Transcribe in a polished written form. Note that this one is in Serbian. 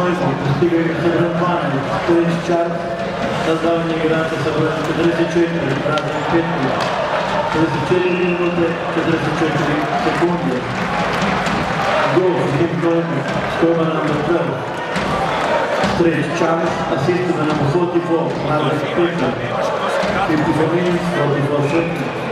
Neumann, достигает Сабранвана, Турич Чар, раздавание играться собрать 34, разные петли, 34 минуты, 44 секунды. Goal for Tim Neumann, scorer number 12. Turich Char, assist to the number 44, Albert Peter, 54 minutes, 44 seconds.